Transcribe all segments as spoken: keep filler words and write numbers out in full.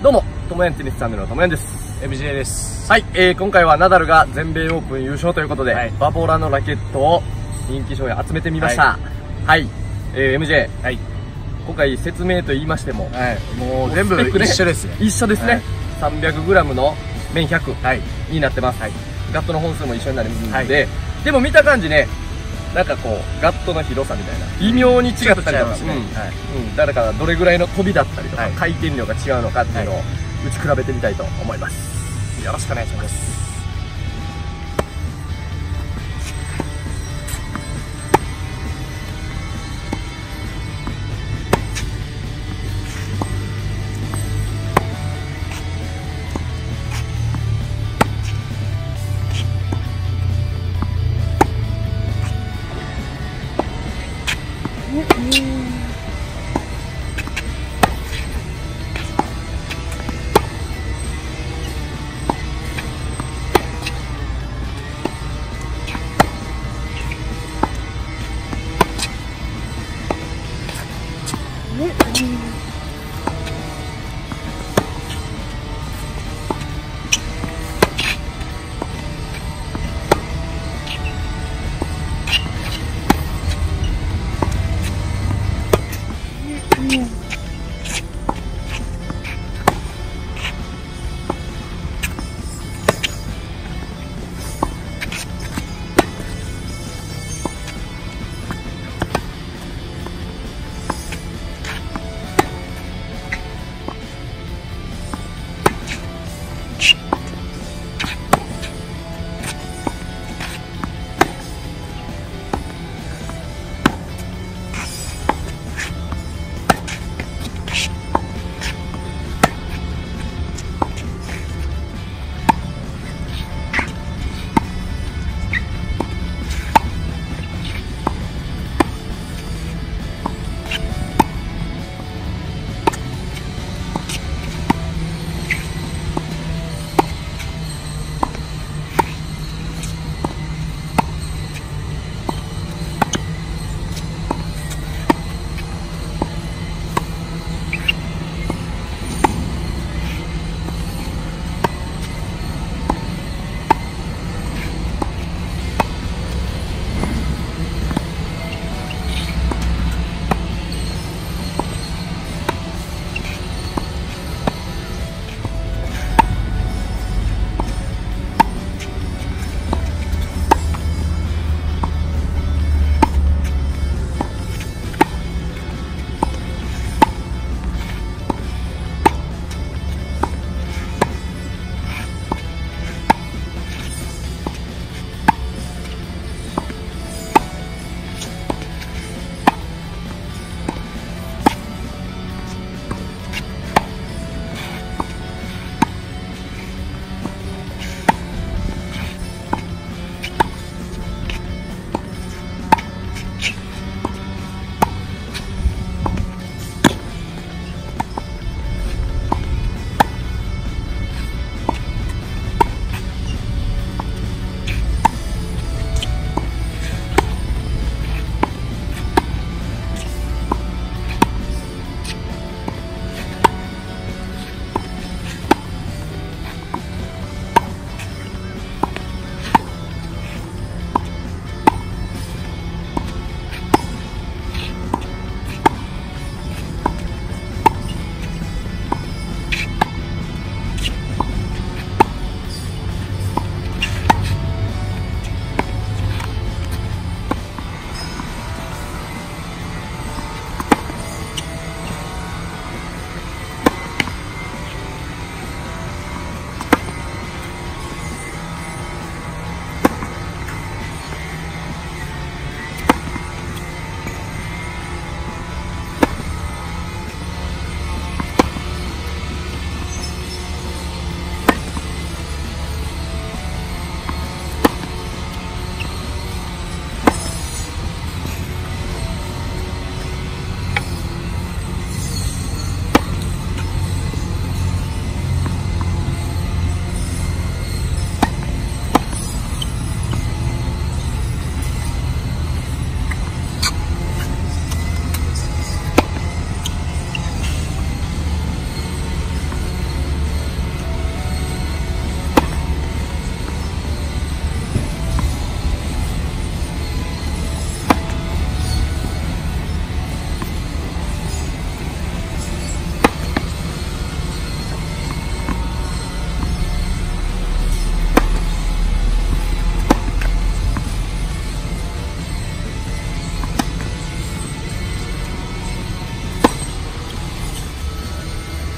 どうも、ともやんテニスチャンネルのともやんです。 エムジェー です。 はい、えー、今回はナダルが全米オープン優勝ということで、 はい、 バボラのラケットを人気商品集めてみました。はい、はい、えー、エムジェー、はい、今回説明と言いましても、はい、もう全部一緒ですね。一緒ですね。はい、さんびゃくグラム の面ひゃくになってます。はい、ガットの本数も一緒になりますので、はい、でも見た感じね、なんかこうガットの広さみたいな微妙に違ったりとか、だからどれぐらいの飛びだったりとか、はい、回転量が違うのかっていうのを打ち比べてみたいと思います。よろしくお願いします。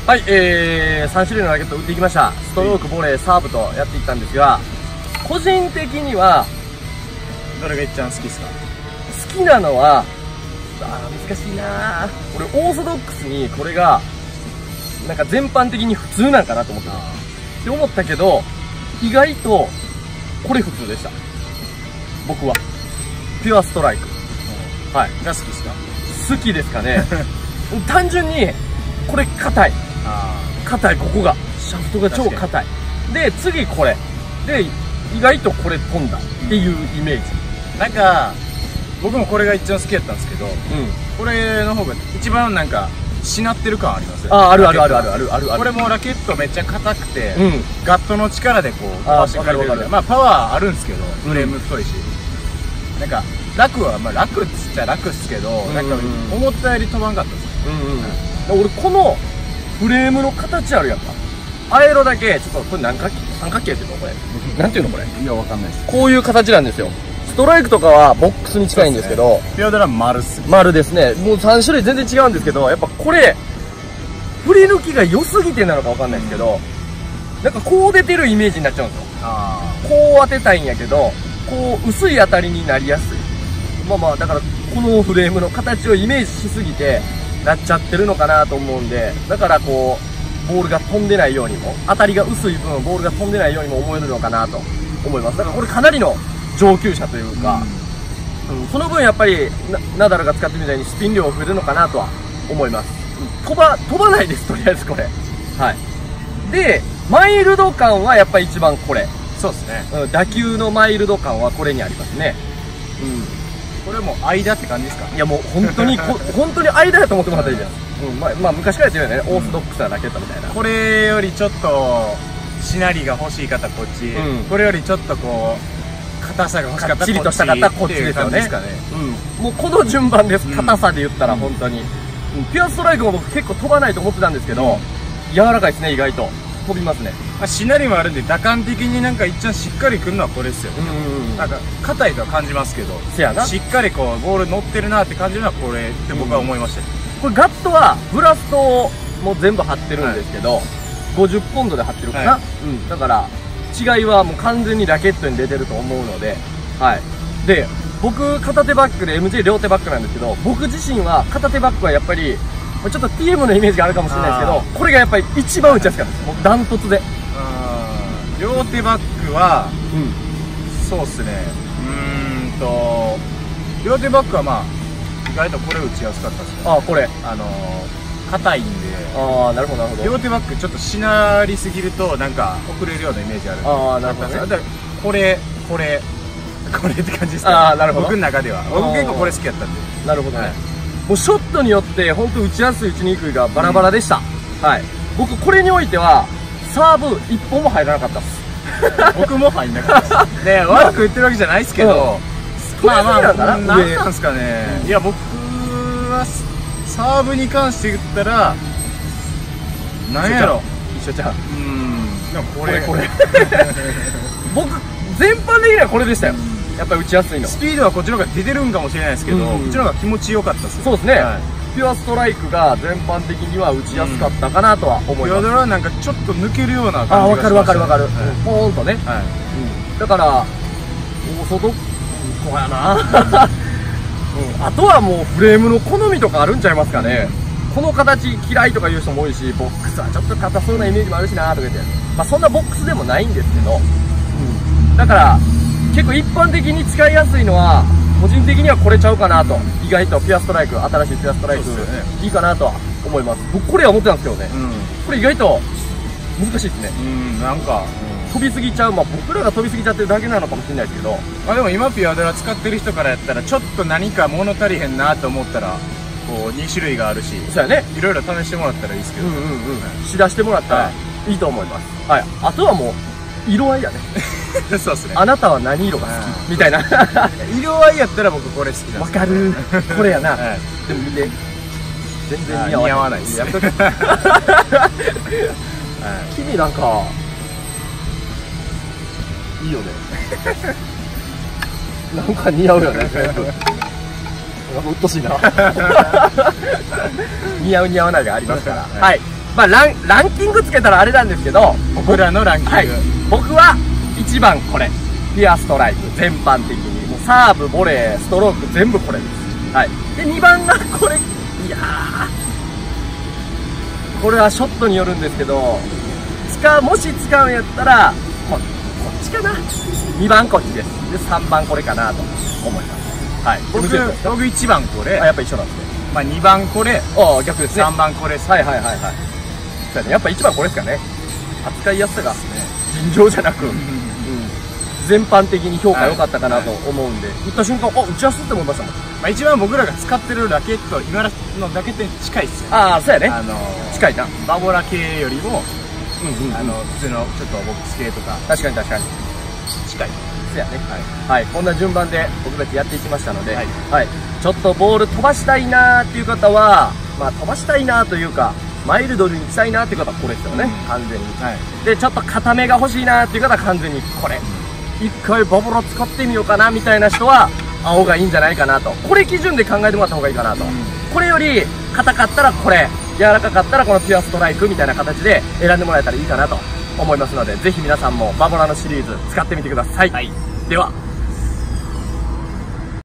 はい、えー、さん種類のラケット打っていきました。ストローク、ボレー、サーブとやっていったんですが、個人的にはどれが一番好きですか？ 好きなのは、あー難しいなー。俺オーソドックスにこれがなんか全般的に普通なんかなと思ってたって思ったけど、意外とこれ普通でした。僕はピュアストライク、うん、はいが好きですか？ 好きですかね。単純にこれ硬い、硬い、ここがシャフトが超硬いで、次これで意外とこれ飛んだっていうイメージ。 なんか僕もこれが一番好きだったんですけど、うん、これの方が一番なんかしなってる感ありますよね。 あ、あるあるあるあるあるあるある。 これもラケットめっちゃ硬くて、うん、ガットの力でこう飛ばしてくれる。まあパワーあるんですけど、フレーム太いし、うん、なんか楽はまあ楽っつっちゃ楽っすけど、うん、なんか思ったより飛ばんかったです。 うんうん、俺このフレームの形あるやんか。アエロだけちょっとこれ何角形、三角形っていうのこれ。なんていうのこれ。 いやわかんないです。 こういう形なんですよ。ストライクとかはボックスに近いんですけど、 ピュアドラ丸っす。 丸ですね。もうさん種類全然違うんですけど、やっぱこれ振り抜きが良すぎてなのかわかんないですけど、なんかこう出てるイメージになっちゃうんですよ。あこう当てたいんやけど、こう薄い当たりになりやすい。まあまあだからこのフレームの形をイメージしすぎてなっちゃってるのかなと思うんで、だからこうボールが飛んでないようにも、当たりが薄い分ボールが飛んでないようにも思えるのかなと思います。だからこれかなりの上級者というか、うんうん、その分やっぱりナダルが使ってるみたいにスピン量増えるのかなとは思います。飛ば飛ばないです、とりあえずこれ。はい。でマイルド感はやっぱり一番これ。 そうですね、 うん、打球のマイルド感はこれにありますね。 うん、これも間って感じですか？ いやもう本当にこ本当に間やと思ってもらったらいいじゃん。うん、まあ、まあ昔から言ってるよね、オーソドックスなラケットみたいな。 これよりちょっとしなりが欲しい方こっち、うん、これよりちょっとこう硬さが欲しかったらこっち、 チリとした方こっちですよね。うん、もうこの順番です。硬さで言ったら本当に、うん、ピュアストライクも僕結構飛ばないと思ってたんですけど、柔らかいですね。意外と飛びますね。 あ、しなりもあるんで打感的になんか一番しっかりくるのはこれですよね。なんか硬いとは感じますけど、せやな、しっかりこうボール乗ってるなって感じるのはこれって僕は思いましたよ。 これガットはブラストも全部貼ってるんですけど、はい、ごじゅっポンドで貼ってるかな、はい、うん、だから違いはもう完全にラケットに出てると思うので、はい。で僕片手バックで エムジェー 両手バックなんですけど、僕自身は片手バックはやっぱりちょっと ティーエム のイメージがあるかもしれないですけど、これがやっぱり一番打ちやすかったです。もうダントツで。 両手バックは、うん、そうっすね、うーんと両手バックはまあ意外とこれ打ちやすかったですね。 ああ、これあの硬いんで。 ああ、なるほどなるほど。 両手バックちょっとしなりすぎるとなんか遅れるようなイメージあるんで。 ああ、なるほど、ね、 だからこれこれこれって感じですか、ね、 ああ、なるほど。 僕の中では僕結構これ好きやったんで。 なるほどね、はい、もうショットによって本当打ちやすい打ちにくいがバラバラでした、うん、はい。僕これにおいてはサーブ一本も入らなかったっす。 僕も入んなかったっす。ね、悪く言ってるわけじゃないですけど、うん、まあまあなんなんですかね、うん、いや僕はサーブに関して言ったら何やろ、 一緒ちゃう。 うん、でもこれこれ僕全般的にはこれでしたよ。やっぱり打ちやすいの。 スピードはこっちの方が出てるんかもしれないですけど、こっちの方が気持ちよかったです。 そうですね、はい、ピュアストライクが全般的には打ちやすかったかなとは思います。 ピュアドラはなんかちょっと抜けるような感じがしましたね。 あ、分かる分かる分かる、はい、ポーンとね、はい、うん、だからオーソドックスやな、うん、あとはもうフレームの好みとかあるんちゃいますかね。この形嫌いとか言う人も多いし、ボックスはちょっと硬そうなイメージもあるしなとか言って、まあそんなボックスでもないんですけど、うん、だから結構一般的に使いやすいのは個人的にはこれちゃうかなと。意外とピュアストライク、新しいピュアストライク、ね、いいかなとは思います。僕これは思ってたんですけどね、うん、これ意外と難しいですね。 うん、なんか、 うん、飛びすぎちゃう、まあ僕らが飛びすぎちゃってるだけなのかもしれないですけど、 まあでも今ピュアドラ使ってる人からやったらちょっと何か物足りへんなと思ったらこうに種類があるし、 そうやね、 いろいろ試してもらったらいいですけど、うんうんうん、 しだしてもらったらいいと思います。はい、あとはもう色合いやね。 そうですね。 あなたは何色が好きみたいな。 色合いやったら僕これ好きなんです。 わかる。これやな。でも見て、全然似合わないです。君なんかいいよね。なんか似合うよね。なんかうっとしいな。似合う似合わないがありますから。はい。 まあラン、ランキングつけたらあれなんですけど、 僕らのランキング。はい、 僕はいちばんこれ。ピアストライク、全般的に。もうサーブ、ボレー、ストローク全部これです。はい。で、にばんがこれ、いやー。これはショットによるんですけど、使う、もし使うんやったら、こ、こっちかな。にばんこっちです。で、さんばんこれかなと思います。はい。 僕、僕いちばんこれ。 あ、やっぱ一緒なんですね。 まあにばんこれ。 ああ、逆ですね。 さんばんこれです。 はいはいはいはい。そうやね。やっぱいちばんこれですかね。扱いやすさが、尋常じゃなく、全般的に評価良かったかなと思うんで、打った瞬間、あ、打ちやすって思いましたもん。 まあ一番僕らが使ってるラケット、今のラケットに近いっすよね。 ああ、そうやね。 あのー、近いな。 バボラ系よりも、 うんうん、 あの、普通のちょっとボックス系とか。 確かに確かに。 近い。 そうやね。はい。はい。こんな順番で僕たちやっていきましたので、はい。はい、ちょっとボール飛ばしたいなーっていう方は、まあ飛ばしたいなーというか、マイルドに行きたいなーっていう方はこれですよね。うん、完全に。はい。で、ちょっと固めが欲しいなーっていう方は完全にこれ。一回バボラ使ってみようかなみたいな人は青がいいんじゃないかなと。これ基準で考えてもらった方がいいかなと。うん、これより硬かったらこれ、柔らかかったらこのピュアストライクみたいな形で選んでもらえたらいいかなと思いますので、ぜひ皆さんもバボラのシリーズ使ってみてください。はい、では。